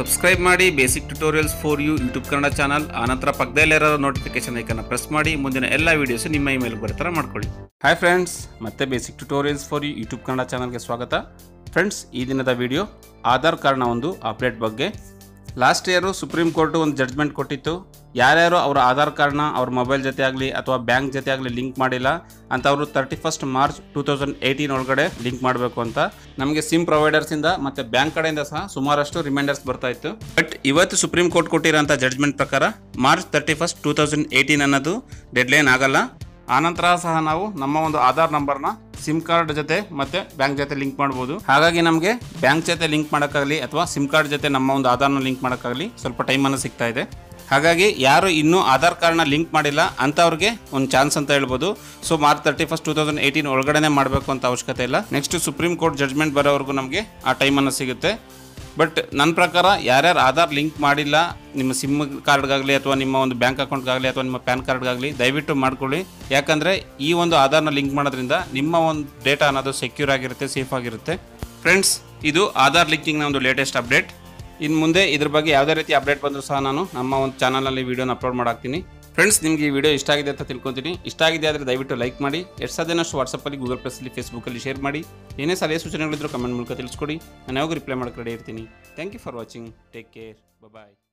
Subscribe ಮಾಡಿ basic tutorials for you YouTube Kannada channel. ಆನಂತರ ಪಕ್ಕದಲ್ಲಿರೋ ನೋಟಿಫಿಕೇಶನ್ ಐಕನ್ನ ಪ್ರೆಸ್ ಮಾಡಿ ಮುಂದಿನ ಎಲ್ಲ ವೀಡಿಯೋಸ್ ನಿಮ್ಮ ಇಮೇಲ್ ಬರೋ ಥರ ಮಾಡ್ಕೊಳ್ಳಿ. ಹಾಯ್ ಫ್ರೆಂಡ್ಸ್, ಮತ್ತೆ basic tutorials for you YouTube Kannada ಚಾನಲ್ಗೆ ಸ್ವಾಗತ. ಫ್ರೆಂಡ್ಸ್, ಈ ದಿನದ ವಿಡಿಯೋ ಆಧಾರ್ ಕಾರ್ಡ್ನ ಒಂದು ಅಪ್ಡೇಟ್ ಬಗ್ಗೆ. ಲಾಸ್ಟ್ ಇಯರು ಸುಪ್ರೀಂ ಕೋರ್ಟು ಒಂದು ಜಡ್ಜ್ಮೆಂಟ್ ಕೊಟ್ಟಿತ್ತು. ಯಾರ್ಯಾರು ಅವರ ಆಧಾರ್ ಕಾರ್ಡ್ನ ಅವ್ರ ಮೊಬೈಲ್ ಜೊತೆ ಆಗಲಿ ಅಥವಾ ಬ್ಯಾಂಕ್ ಜೊತೆ ಆಗಲಿ ಲಿಂಕ್ ಮಾಡಿಲ್ಲ ಅಂತವರು 31 ಮಾರ್ಚ್ 2018 ಒಳಗಡೆ ಲಿಂಕ್ ಮಾಡಬೇಕು ಅಂತ ನಮಗೆ ಸಿಮ್ ಪ್ರೊವೈಡರ್ಸಿಂದ ಮತ್ತು ಬ್ಯಾಂಕ್ ಕಡೆಯಿಂದ ಸಹ ಸುಮಾರಷ್ಟು ರಿಮೈಂಡರ್ಸ್ ಬರ್ತಾ ಇತ್ತು. ಬಟ್ ಇವತ್ತು ಸುಪ್ರೀಂ ಕೋರ್ಟ್ ಕೊಟ್ಟಿರೋಂಥ ಜಡ್ಜ್ಮೆಂಟ್ ಪ್ರಕಾರ ಮಾರ್ಚ್ 31, 2018 ಅನ್ನೋದು ಡೆಡ್ಲೈನ್ ಆಗಲ್ಲ. ಆನಂತರ ಸಹ ನಾವು ನಮ್ಮ ಒಂದು ಆಧಾರ್ ನಂಬರ್ನ ಸಿಮ್ ಕಾರ್ಡ್ ಜೊತೆ ಮತ್ತೆ ಬ್ಯಾಂಕ್ ಜೊತೆ ಲಿಂಕ್ ಮಾಡ್ಬೋದು. ಹಾಗಾಗಿ ನಮಗೆ ಬ್ಯಾಂಕ್ ಜೊತೆ ಲಿಂಕ್ ಮಾಡೋಕ್ಕಾಗಲಿ ಅಥವಾ ಸಿಮ್ ಕಾರ್ಡ್ ಜೊತೆ ನಮ್ಮ ಒಂದು ಆಧಾರ್ನ ಲಿಂಕ್ ಮಾಡೋಕ್ಕಾಗಲಿ ಸ್ವಲ್ಪ ಟೈಮನ್ನು ಸಿಗ್ತಾ ಇದೆ. ಹಾಗಾಗಿ ಯಾರು ಇನ್ನೂ ಆಧಾರ್ ಕಾರ್ಡ್ನ ಲಿಂಕ್ ಮಾಡಿಲ್ಲ ಅಂಥವ್ರಿಗೆ ಒಂದು ಚಾನ್ಸ್ ಅಂತ ಹೇಳ್ಬೋದು. ಸೊ ಮಾರ್ಚ್ 31, 2018 ಒಳಗಡೆ ಮಾಡಬೇಕು ಅಂತ ಅವಶ್ಯಕತೆ ಇಲ್ಲ. ನೆಕ್ಸ್ಟ್ ಸುಪ್ರೀಂ ಕೋರ್ಟ್ ಜಡ್ಜ್ಮೆಂಟ್ ಬರೋವರೆಗೂ ನಮಗೆ ಆ ಟೈಮನ್ನು ಸಿಗುತ್ತೆ. ಬಟ್ ನನ್ನ ಪ್ರಕಾರ ಯಾರ್ಯಾರು ಆಧಾರ್ ಲಿಂಕ್ ಮಾಡಿಲ್ಲ ನಿಮ್ಮ ಸಿಮ್ ಕಾರ್ಡ್ಗಾಗಲಿ ಅಥವಾ ನಿಮ್ಮ ಒಂದು ಬ್ಯಾಂಕ್ ಅಕೌಂಟ್ಗಾಗಲಿ ಅಥವಾ ನಿಮ್ಮ ಪ್ಯಾನ್ ಕಾರ್ಡ್ಗಾಗಲಿ ದಯವಿಟ್ಟು ಮಾಡ್ಕೊಳ್ಳಿ. ಯಾಕಂದರೆ ಈ ಒಂದು ಆಧಾರ್ನ ಲಿಂಕ್ ಮಾಡೋದ್ರಿಂದ ನಿಮ್ಮ ಒಂದು ಡೇಟಾ ಅನ್ನೋದು ಸೆಕ್ಯೂರ್ ಆಗಿರುತ್ತೆ, ಸೇಫ್ ಆಗಿರುತ್ತೆ. ಫ್ರೆಂಡ್ಸ್, ಇದು ಆಧಾರ್ ಲಿಂಕಿಂಗ್ನ ಒಂದು ಲೇಟೆಸ್ಟ್ ಅಪ್ಡೇಟ್. ಇನ್ನು ಮುಂದೆ ಇದ್ರ ಬಗ್ಗೆ ಯಾವುದೇ ರೀತಿ ಅಪ್ಡೇಟ್ ಬಂದರೂ ಸಹ ನಾನು ನಮ್ಮ ಒಂದು ಚಾನಲಲ್ಲಿ ವೀಡಿಯೋನ ಅಪ್ಲೋಡ್ ಮಾಡಾಕ್ತೀನಿ. ಫ್ರೆಂಡ್ಸ್, ನಿಮಗೆ ಈ ವಿಡಿಯೋ ಇಷ್ಟ ಆಗಿದೆ ಅಂತ ತಿಳ್ಕೊತೀನಿ. ಇಷ್ಟ ಆಗಿದೆ ಆದರೆ ದಯವಿಟ್ಟು ಲೈಕ್ ಮಾಡಿ. ಎಷ್ಟು ಸಾಧ್ಯನಷ್ಟು ವಾಟ್ಸಪ್ಪಲ್ಲಿ, ಗೂಗಲ್ ಪ್ಲಸ್ಸಲ್ಲಿ, ಫೇಸ್ಬುಕ್ಕಲ್ಲಿ ಶೇರ್ ಮಾಡಿ. ಏನೇ ಸಲಹೆ ಸೂಚನೆಗಳಿದ್ದರೂ ಕಮೆಂಟ್ ಮೂಲಕ ತಿಳಿಸ್ಕೊಡಿ. ನಾನು ಯಾವಾಗ ರಿಪ್ಲೈ ಮಾಡೋಕ್ಕೆ ರೆಡಿ ಇರ್ತೀನಿ. Thank you for watching. Take care. Bye.